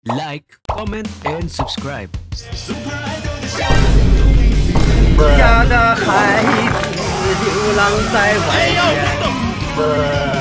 like, comment, and subscribe. 家的孩子流浪在外面。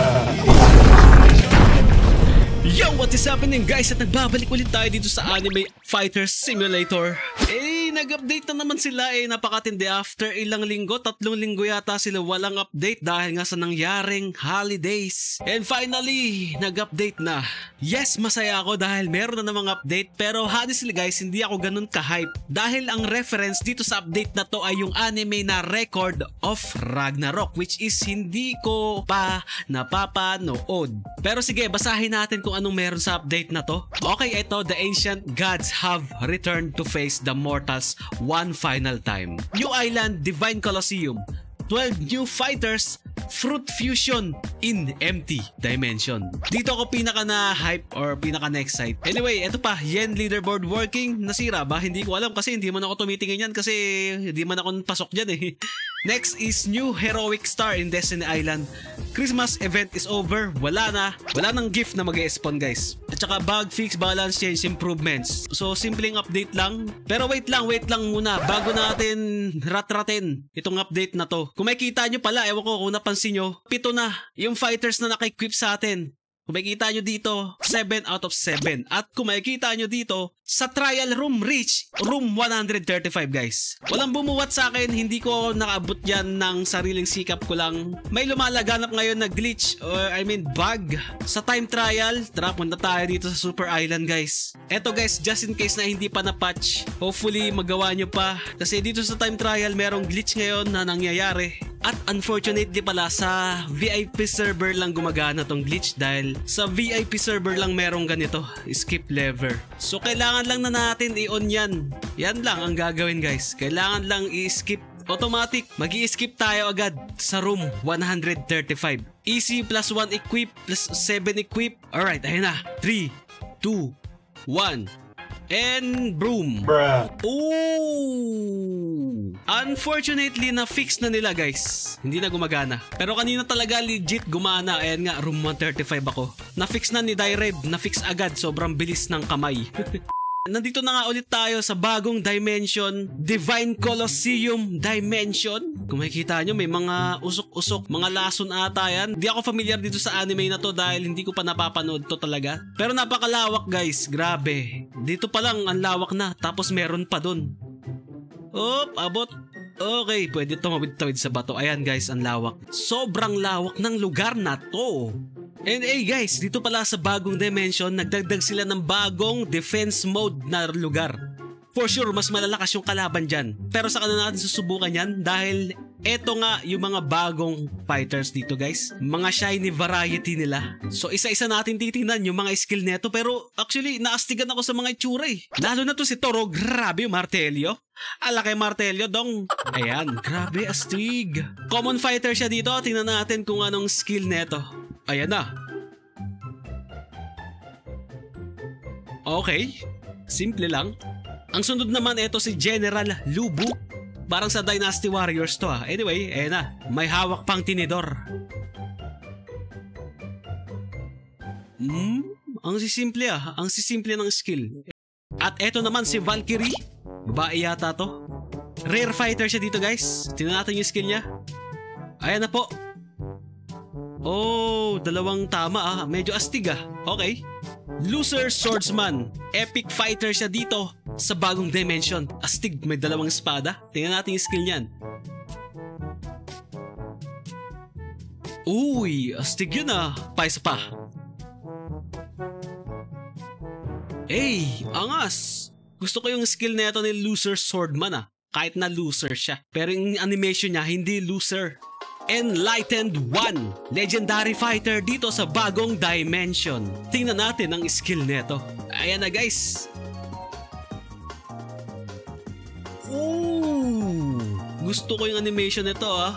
Yo! What is happening guys? At nagbabalik ulit tayo dito sa Anime Fighter Simulator. Nag-update na naman sila napakatindi after ilang linggo, 3 linggo yata sila walang update dahil nga sa nangyaring holidays. And finally, nag-update na. Yes, masaya ako dahil meron na namang update pero honestly guys, hindi ako ganun ka-hype dahil ang reference dito sa update na to ay yung anime na Record of Ragnarok, which is hindi ko pa napapanood. Pero sige, basahin natin kung anong meron sa update na to. Okay, ito, the ancient gods have returned to face the mortals one final time. New island, Divine Colosseum. 12 new fighters, Fruit Fusion in empty dimension. Dito ako pinaka na hype or pinaka na excite. Anyway, ito pa, Yen leaderboard working. Nasira ba? Hindi ko alam kasi hindi man ako tumitingin yan kasi hindi man ako pasok dyan eh. Next is new heroic star in Destiny Island. Christmas event is over. Wala nang gift na mag-e-spawn guys. At saka bug fix, balance change, improvements. So simpleng update lang. Pero wait lang muna. Bago natin ratratin itong update na to. Kung makikita nyo pala, ewan ko kung napansin nyo, 7 na yung fighters na naka-equip sa atin. Kung makikita nyo dito, 7 out of 7. At kung makikita nyo dito, sa trial room reach, room 135 guys. Walang bumuwat sa akin, hindi ko nakaabot yan ng sariling sikap ko lang. May lumalaganap ngayon na glitch, or I mean bug. Sa time trial, tara punta tayo dito sa Super Island guys. Eto guys, just in case na hindi pa na-patch, hopefully magawa nyo pa. Kasi dito sa time trial, merong glitch ngayon na nangyayari. At unfortunately pala sa VIP server lang gumagana tong glitch dahil sa VIP server lang merong ganito, skip lever. So kailangan lang na natin i-on yan. Yan lang ang gagawin guys. Kailangan lang i-skip. Automatic, mag-i-skip tayo agad sa room 135. Easy plus 1 equip plus 7 equip. Alright, ayun na. 3, 2, 1. And boom. Ooh. Unfortunately, na-fix na nila guys. Hindi na gumagana. Pero kanina talaga legit gumana. Ayan nga, room 135 ako. Na-fix na ni Direb. Na-fix agad. Sobrang bilis ng kamay. Nandito na nga ulit tayo sa bagong dimension, Divine Colosseum Dimension. Kung makikita nyo, may mga usok-usok, mga lason ata yan. Di ako familiar dito sa anime na to dahil hindi ko pa napapanood to talaga. Pero napakalawak guys, grabe. Dito pa lang ang lawak na, tapos meron pa dun. Op, abot. Okay, pwede tumawid-tawid sa bato. Ayan guys, ang lawak. Sobrang lawak ng lugar na to. And guys, dito pala sa bagong dimension, nagdagdag sila ng bagong defense mode na lugar. For sure, mas malalakas yung kalaban dyan. Pero saka na natin susubukan yan dahil eto nga yung mga bagong fighters dito guys. Mga shiny variety nila. So isa-isa natin titingnan yung mga skill neto. Pero actually, naastigan ako sa mga itsura eh. Lalo na to si Toro, grabe yung martelyo. Alaki martelyo dong. Ayan, grabe astig. Common fighter siya dito. Tingnan natin kung anong skill neto. Ayan na. Okay. Simple lang. Ang sunod naman ito si General Lubu. Parang sa Dynasty Warriors to ah. Anyway, ayan na. May hawak pang tinidor. Ang sisimple ah. Ang sisimple ng skill. At eto naman si Valkyrie. Babae yata to. Rare fighter siya dito guys. Tingnan natin yung skill niya. Ayan na po. Oh, dalawang tama ah. Medyo astig ah. Okay. Loser Swordsman. Epic fighter siya dito sa bagong dimension. Astig, may dalawang espada. Tingnan natin yung skill niyan. Uy, astig yun ah. Paisa pa. Angas. Gusto ko yung skill na ito ni Loser Swordman ah. Kahit na loser siya. Pero yung animation niya, hindi loser. Enlightened One, legendary fighter dito sa bagong dimension. Tingnan natin ang skill neto. Ayan na guys. Ooh, gusto ko yung animation nito ah.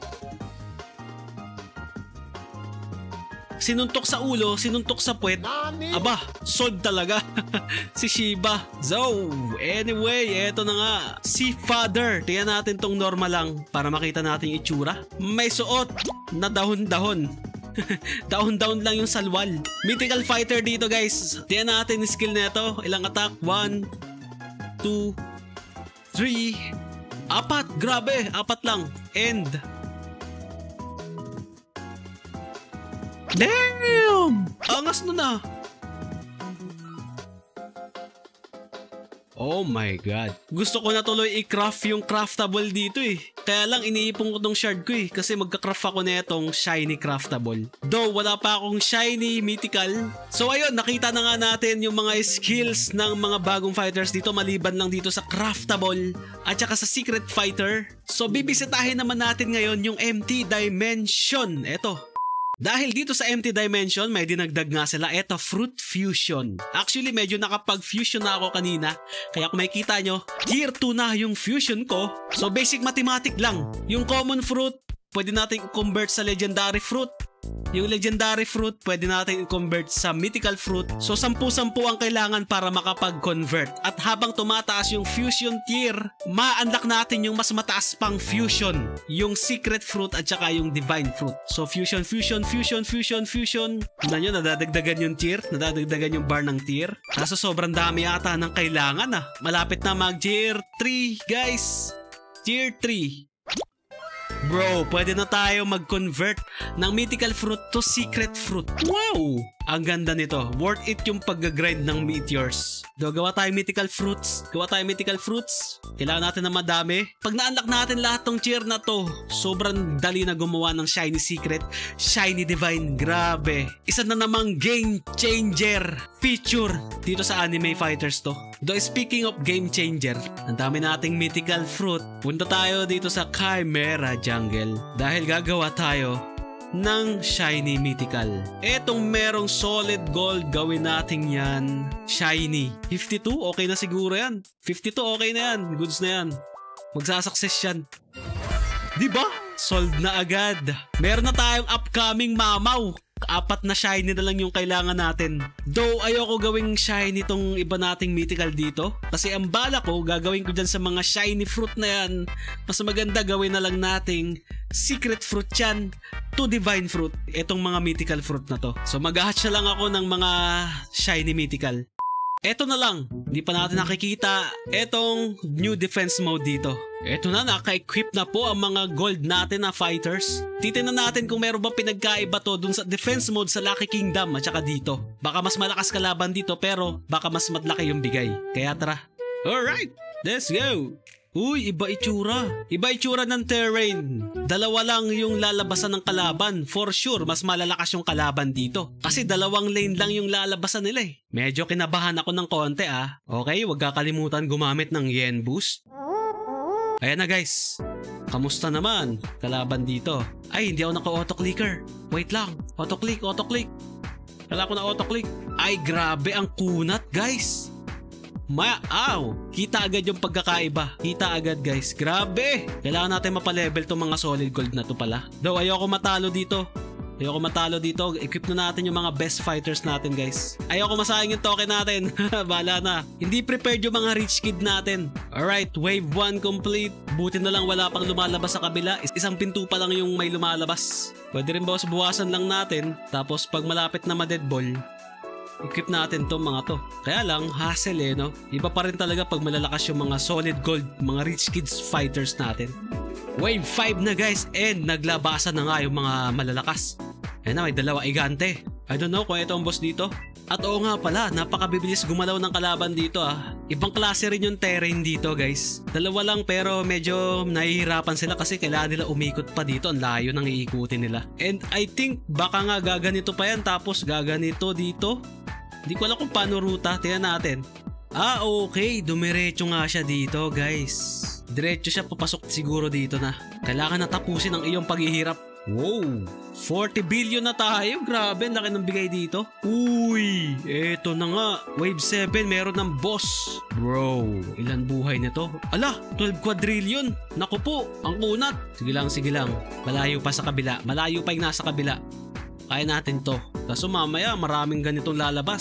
Sinuntok sa ulo, sinuntok sa puwet. Aba, sold talaga. Si Shiba. So, anyway, eto na nga. Si Father. Tingnan natin tong normal lang para makita natin yung itsura. May suot na dahon-dahon. Down lang yung salwal. Mythical fighter dito guys. Tiyan natin yung skill nito. Ilang attack? 1, 2, 3, 4. Grabe, 4 lang. End. Damn! Angas nun ah. Oh my god. Gusto ko na tuloy i-craft yung craftable dito eh. Kaya lang iniipon ko tong shard ko eh. Kasi magka-craft ako netong shiny craftable. Though wala pa akong shiny mythical. So ayun, nakita na nga natin yung mga skills ng mga bagong fighters dito. Maliban lang dito sa craftable at saka sa secret fighter. So bibisitahin naman natin ngayon yung empty dimension. Eto. Dahil dito sa empty dimension, may dinagdag nga sila. Eto, fruit fusion. Actually, medyo nakapag-fusion na ako kanina. Kaya kung makikita nyo, tier 2 na yung fusion ko. So, basic mathematic lang. Yung common fruit, pwede natin i-convert sa legendary fruit. Yung legendary fruit, pwede natin i-convert sa mythical fruit. So, 10-10 ang kailangan para makapag-convert. At habang tumataas yung fusion tier, ma-unlock natin yung mas mataas pang fusion. Yung secret fruit at saka yung divine fruit. So, fusion. Tignan nyo, nadadagdagan yung tier. Nadadagdagan yung bar ng tier. Kaso sobrang dami yata ng kailangan ah. Malapit na mag-tier 3, guys. Tier 3. Bro, pwede na tayo mag-convert ng mythical fruit to secret fruit. Wow! Ang ganda nito. Worth it yung pag-grind ng meteors. Gawa tayong mythical fruits. Kailangan natin na madami. Pag na-unlock natin lahat tong tier na to, sobrang dali na gumawa ng shiny secret, shiny divine. Grabe. Isa na namang game changer feature dito sa anime fighters to. Though speaking of game changer, ang dami nating mythical fruit. Punta tayo dito sa Chimera Jungle dahil gagawa tayo ng shiny mythical. Etong merong solid gold, gawin natin yan shiny. 52, okay na siguro yan. 52, okay na yan. Goods na yan. Magsasucess yan. Diba? Sold na agad. Meron na tayong upcoming mamaw. 4 na shiny na lang yung kailangan natin. Though ayoko gawing shiny tong iba nating mythical dito. Kasi ang bala ko, gagawin ko dyan sa mga shiny fruit na yan. Mas maganda gawin na lang nating secret fruit yan to divine fruit. Etong mga mythical fruit na to. So mag-hatch na lang ako ng mga shiny mythical. Eto na lang, hindi pa natin nakikita etong new defense mode dito. Eto na, naka-equip na po ang mga gold natin na fighters. Titignan natin kung meron ba pinagkaiba to dun sa defense mode sa Lucky Kingdom at saka dito. Baka mas malakas kalaban dito pero baka mas malaki yung bigay. Kaya tara. Alright, let's go! Uy, iba itsura. Iba itsura ng terrain. 2 lang yung lalabasan ng kalaban. For sure, mas malalakas yung kalaban dito. Kasi 2 lane lang yung lalabasan nila eh. Medyo kinabahan ako ng konti ah. Okay, wag kakalimutan gumamit ng yen boost. Ayan na guys. Kamusta naman? Kalaban dito. Ay, hindi ako naka-auto-clicker. Wait lang. Auto-click. Kala ko na auto-click. Ay, grabe ang kunat guys. Kita agad yung pagkakaiba. Kita agad guys. Grabe. Kailangan natin mapalevel tong mga solid gold na to pala. Though ayoko matalo dito. Equip na natin yung mga best fighters natin guys. Ayoko masayang yung token natin. Bahala na. Hindi prepared yung mga rich kid natin. Alright, wave 1 complete. Buti na lang wala pang lumalabas sa kabila. Isang pinto pa lang yung may lumalabas. Pwede rin bawas-buwasan lang natin. Tapos pag malapit na ma-deadball, equip natin to mga to. Kaya lang, hassle eh, no? Iba pa rin talaga pag malalakas yung mga solid gold, mga rich kids fighters natin. Wave 5 na guys, and naglabasan na nga yung mga malalakas. Ayan na, may 2 igante. I don't know kung ito ang boss dito. At oo nga pala, napakabibilis gumalaw ng kalaban dito ah. Ibang klase rin yung terrain dito guys. 2 lang pero medyo nahihirapan sila kasi kailangan nila umikot pa dito. Ang layo nang iikutin nila. And I think baka nga gaganito pa yan tapos gaganito dito. Hindi ko alam kung paano ruta. Tingnan natin. Okay. Dumiretso nga siya dito guys. Diretso siya, papasok siguro dito na. Kailangan na tapusin ang iyong paghihirap. Wow! 40 billion na tayo. Grabe, laki ng bigay dito. Uy! Eto na nga. Wave 7, meron ng boss. Bro, ilan buhay nito? Ala, 12 quadrillion. Naku po, ang kunat. Sige lang. Malayo pa sa kabila. Malayo pa yung nasa kabila. Kaya natin to. Kaso mamaya, maraming ganitong lalabas.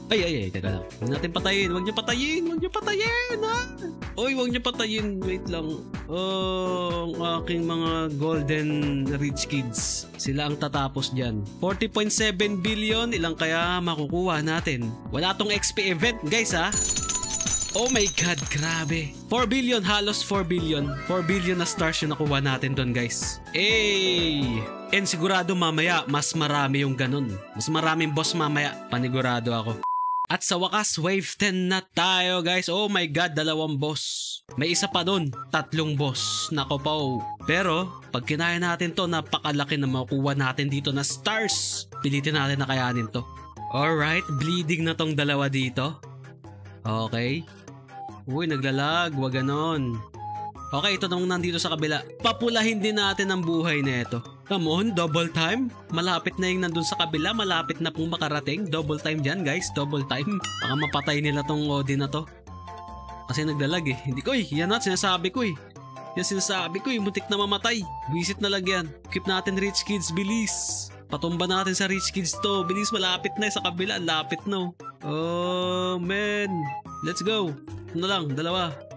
Ay, teka lang. Huwag natin patayin. Huwag niyo patayin, ha? Oy, huwag niyo patayin. Wait lang. Ang aking mga golden rich kids. Sila ang tatapos dyan. 40.7 billion. Ilang kaya makukuha natin? Wala tong XP event, guys, ha? Oh my God, grabe. 4 billion, halos 4 billion. 4 billion na stars yung nakuha natin doon, guys. And sigurado mamaya, mas marami yung ganun. Mas maraming boss mamaya. Panigurado ako. At sa wakas, wave 10 na tayo, guys. Oh my God, 2 boss. May isa pa doon, 3 boss. Nako po. Pero, pag kinaya natin to, napakalaki na makukuha natin dito na stars. Pilitin natin na kayanin to. Alright, bleeding na tong 2 dito. Okay. Uy, naglalag. Wag ganon. Okay, ito nung nandito sa kabila. Papulahin din natin ang buhay na ito. Come on, double time. Malapit na yung nandun sa kabila. Malapit na pong makarating. Double time dyan, guys. Double time. Baka mapatay nila tong Odin na to. Kasi naglalag eh. Hindi ko yan at sinasabi ko eh. Yan sinasabi ko eh. Muntik na mamatay. Visit na lang yan. Keep natin rich kids. Bilis. Patumba natin sa rich kids to. Bilis, malapit na sa kabila. Lapit no. Oh, man. Let's go. Ano lang, 2.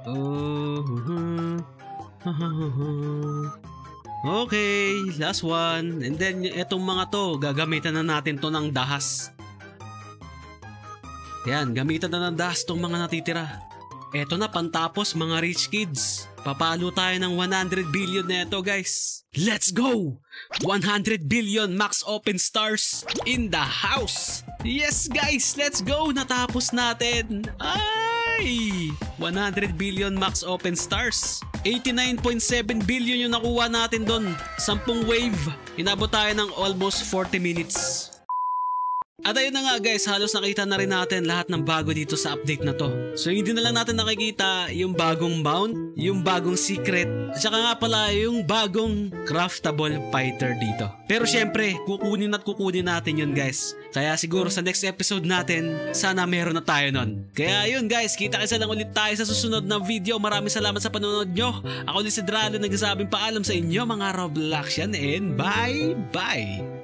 Okay, last one. And then, etong mga to, gagamitan na natin to ng dahas. Yan, gamitan na ng dahas tong mga natitira. Eto na, pantapos mga rich kids. Papalo tayo ng 100 billion neto, guys. Let's go! 100 billion max open stars in the house. Yes, guys, let's go! Natapos natin. Ay! 100 billion max open stars. 89.7 billion yung nakuha natin doon. 10 wave. Inabot tayo ng almost 40 minutes. At ayun na nga guys, halos nakita na rin natin lahat ng bago dito sa update na to. So hindi na lang natin nakikita yung bagong mount, yung bagong secret, at saka nga pala yung bagong craftable fighter dito. Pero syempre, kukunin natin yun guys. Kaya siguro sa next episode natin, sana meron na tayo nun. Kaya yun guys, kita-kita lang ulit tayo sa susunod na video. Maraming salamat sa panonood nyo. Ako ni si Dralo, nagsasabing paalam sa inyo mga Robloxian and bye-bye!